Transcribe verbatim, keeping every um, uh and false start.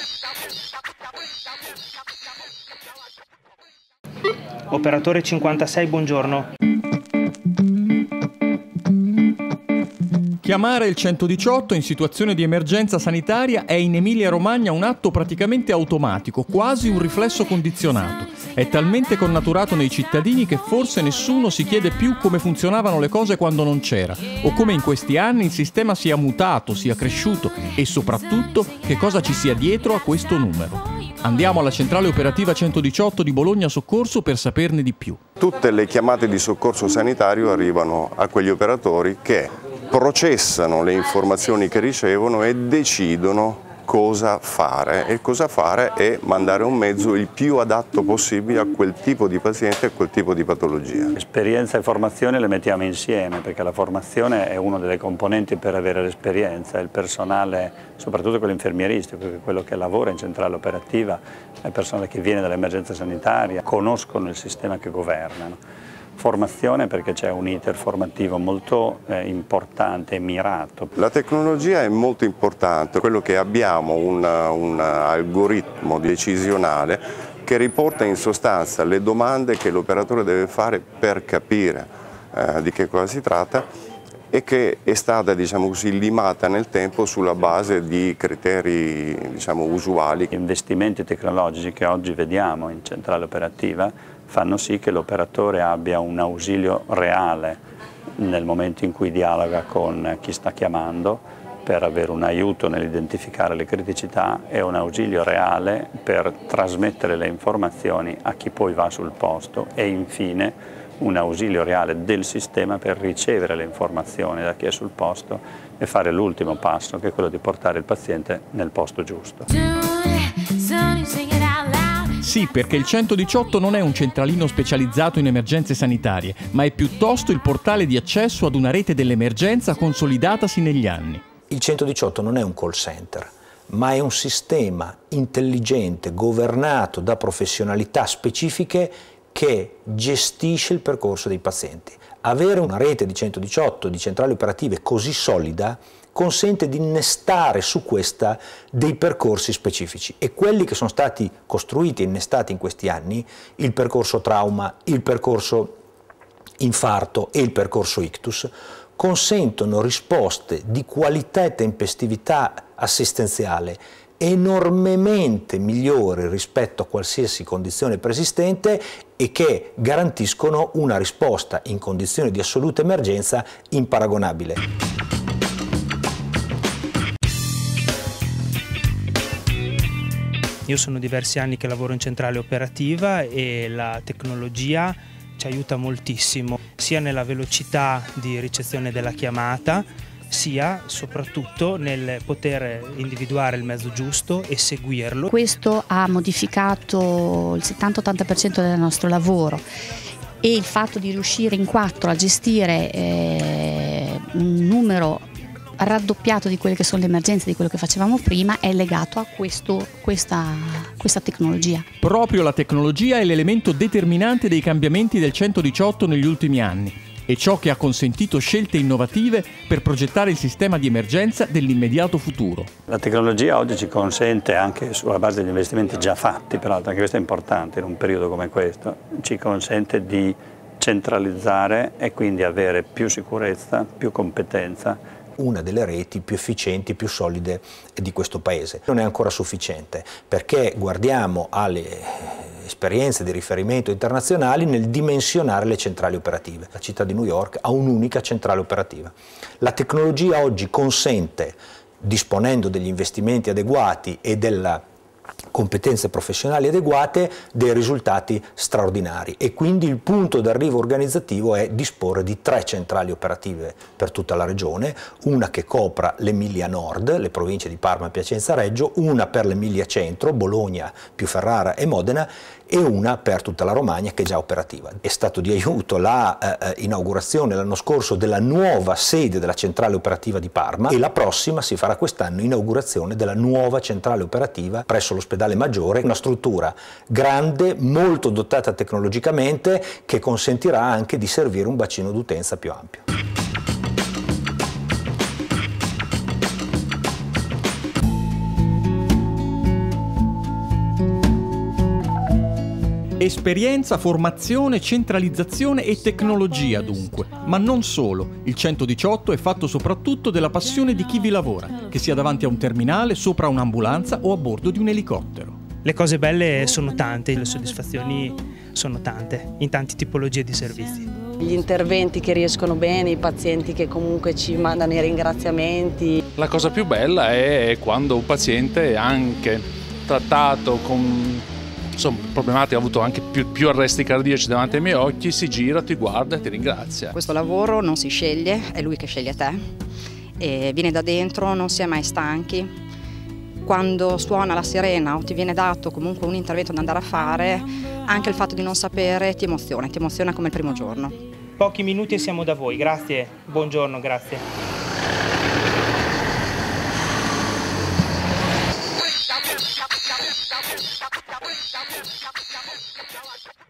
Operatore cinquantasei, buongiorno. Chiamare il centodiciotto in situazione di emergenza sanitaria è in Emilia-Romagna un atto praticamente automatico, quasi un riflesso condizionato. È talmente connaturato nei cittadini che forse nessuno si chiede più come funzionavano le cose quando non c'era, o come in questi anni il sistema sia mutato, sia cresciuto e soprattutto che cosa ci sia dietro a questo numero. Andiamo alla centrale operativa centodiciotto di Bologna Soccorso per saperne di più. Tutte le chiamate di soccorso sanitario arrivano a quegli operatori che processano le informazioni che ricevono e decidono cosa fare, e cosa fare è mandare un mezzo il più adatto possibile a quel tipo di paziente e a quel tipo di patologia. Esperienza e formazione le mettiamo insieme, perché la formazione è una delle componenti per avere l'esperienza. Il personale, soprattutto quello infermieristico, perché quello che lavora in centrale operativa è il personale che viene dall'emergenza sanitaria, conoscono il sistema che governano. Formazione perché c'è un iter formativo molto eh, importante e mirato. La tecnologia è molto importante, quello che abbiamo un, un algoritmo decisionale che riporta in sostanza le domande che l'operatore deve fare per capire eh, di che cosa si tratta e che è stata, diciamo così, limata nel tempo sulla base di criteri, diciamo, usuali. Gli investimenti tecnologici che oggi vediamo in centrale operativa fanno sì che l'operatore abbia un ausilio reale nel momento in cui dialoga con chi sta chiamando per avere un aiuto nell'identificare le criticità e un ausilio reale per trasmettere le informazioni a chi poi va sul posto e infine un ausilio reale del sistema per ricevere le informazioni da chi è sul posto e fare l'ultimo passo, che è quello di portare il paziente nel posto giusto. Sì, perché il centodiciotto non è un centralino specializzato in emergenze sanitarie, ma è piuttosto il portale di accesso ad una rete dell'emergenza consolidatasi negli anni. Il centodiciotto non è un call center, ma è un sistema intelligente, governato da professionalità specifiche che gestisce il percorso dei pazienti. Avere una rete di centodiciotto, di centrali operative così solida, consente di innestare su questa dei percorsi specifici e quelli che sono stati costruiti e innestati in questi anni, il percorso trauma, il percorso infarto e il percorso ictus, consentono risposte di qualità e tempestività assistenziale enormemente migliori rispetto a qualsiasi condizione preesistente e che garantiscono una risposta in condizioni di assoluta emergenza imparagonabile. Io sono diversi anni che lavoro in centrale operativa e la tecnologia ci aiuta moltissimo, sia nella velocità di ricezione della chiamata, sia soprattutto nel poter individuare il mezzo giusto e seguirlo. Questo ha modificato il settanta ottanta per cento del nostro lavoro e il fatto di riuscire in quattro a gestire eh, un numero raddoppiato di quelle che sono le emergenze di quello che facevamo prima è legato a questo, questa, questa tecnologia. Proprio la tecnologia è l'elemento determinante dei cambiamenti del centodiciotto negli ultimi anni e ciò che ha consentito scelte innovative per progettare il sistema di emergenza dell'immediato futuro. La tecnologia oggi ci consente, anche sulla base degli investimenti già fatti, peraltro anche questo è importante in un periodo come questo, ci consente di centralizzare e quindi avere più sicurezza, più competenza. Una delle reti più efficienti, più solide di questo paese. Non è ancora sufficiente perché guardiamo alle esperienze di riferimento internazionali nel dimensionare le centrali operative. La città di New York ha un'unica centrale operativa. La tecnologia oggi consente, disponendo degli investimenti adeguati e della competenze professionali adeguate, dei risultati straordinari e quindi il punto d'arrivo organizzativo è disporre di tre centrali operative per tutta la regione, una che copra l'Emilia Nord, le province di Parma, Piacenza, Reggio, una per l'Emilia Centro, Bologna, più Ferrara e Modena e una per tutta la Romagna che è già operativa. È stato di aiuto la eh, inaugurazione l'anno scorso della nuova sede della centrale operativa di Parma e la prossima si farà quest'anno inaugurazione della nuova centrale operativa presso l'ospedale Maggiore, una struttura grande, molto dotata tecnologicamente che consentirà anche di servire un bacino d'utenza più ampio. Esperienza, formazione, centralizzazione e tecnologia dunque, ma non solo. Il centodiciotto è fatto soprattutto della passione di chi vi lavora, che sia davanti a un terminale, sopra un'ambulanza o a bordo di un elicottero. Le cose belle sono tante, le soddisfazioni sono tante, in tante tipologie di servizi. Gli interventi che riescono bene, i pazienti che comunque ci mandano i ringraziamenti. La cosa più bella è quando un paziente è anche trattato con insomma, problematiche, ha avuto anche più, più arresti cardiaci davanti ai miei occhi, si gira, ti guarda e ti ringrazia. Questo lavoro non si sceglie, è lui che sceglie te, e viene da dentro, non si è mai stanchi. Quando suona la sirena o ti viene dato comunque un intervento da andare a fare, anche il fatto di non sapere ti emoziona, ti emoziona come il primo giorno. Pochi minuti e siamo da voi, grazie, buongiorno, grazie.